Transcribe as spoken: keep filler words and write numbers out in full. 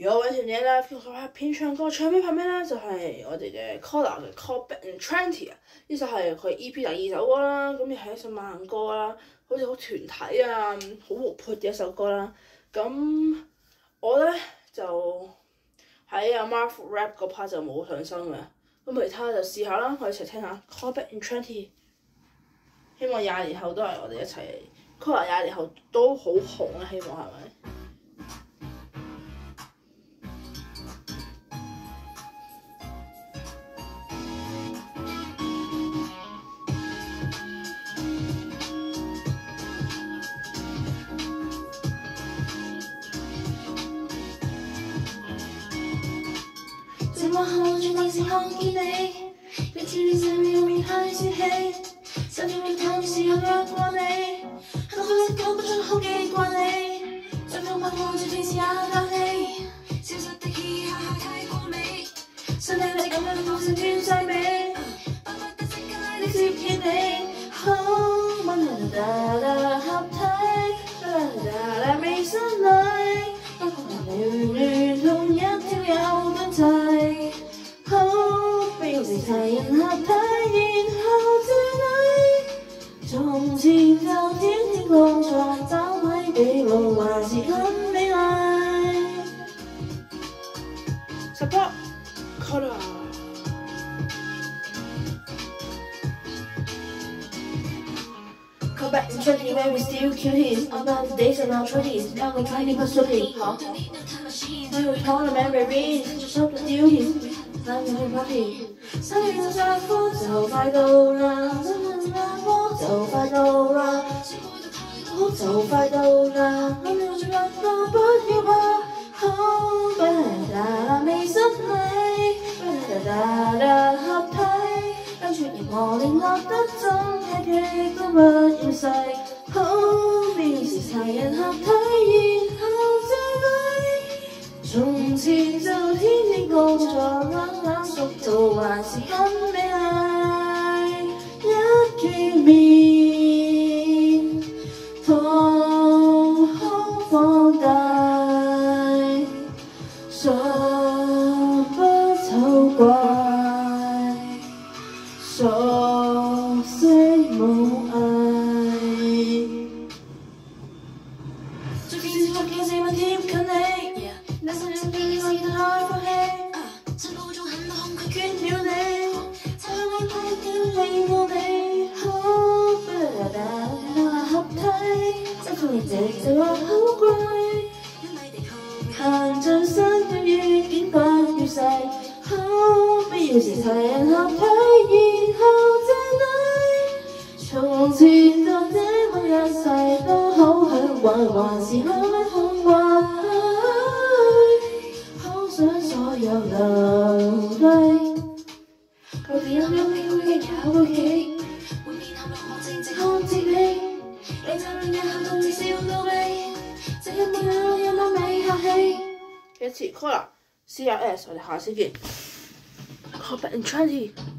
有位條嘢咧，拍片唱歌，唱咩拍咩咧？就係、是、我哋嘅 Collar 嘅 Call Back in Twenty 啊，呢首係佢 E P 第二首歌啦，咁亦係一首慢歌啦，好似好團體啊，好活潑嘅一首歌啦。咁我咧就喺阿 Marv rap 嗰 part 就冇上心嘅，咁其他就試下啦，我哋一齊聽下 Call Back in Twenty。希望廿年後都係我哋一齊 Collar 廿年後都好紅啊！希望係咪？ 寂寞後轉電視看見你，一次你上面用面向説起，手點面談時候約過你，很多方式講不出好記掛你，再放拍看住電視也嘆氣，消失的嘻哈哈太過美，想聽你咁樣放聲斷曬尾，不不得即刻拉你接見你，好溫柔達達合體，達達達達未心裏，不過亂亂同一條有根際，好必要時齊人合體，然後再嚟。從前就天天工作，找位記錄還是很美麗。 Support Collar。 Come back in twenty when we still cuties, about the days of our twenties, now we're tiny but sweaty. We would call them memories, just hope the duties, now we're party. 三月嘅殺科就快到啦，新聞壓科就快到啦，好就快到啦，我哋仲有個不要怕，好不係大啦未失禮，不係大大合體。跟住而磨練學得真係極都不要細，好必要時齊人合體，然後再嚟。從前就天天工作，啱啱熟到還是很美麗，一見面瞳孔放大，說不醜怪。熟悉無藝，逐件事逐件事問貼近你，那心裡邊已可以開口氣，趁腦中很多空隙圈繞你，猜想你拍點令到你好不啦啦啦合體，真中意這這話好貴，行進新嘅遇見不要細，好必要時齊人合體。從前就這麼一世都好向往，還是很空懷，好想所有留低。舊電影有機會亦有會企，每年後落學正直看自己，你就令日後同你笑到尾，這一秒有有冇美客氣？ 一次 Collar C R S， 我哋下次見。Call Back in Twenty。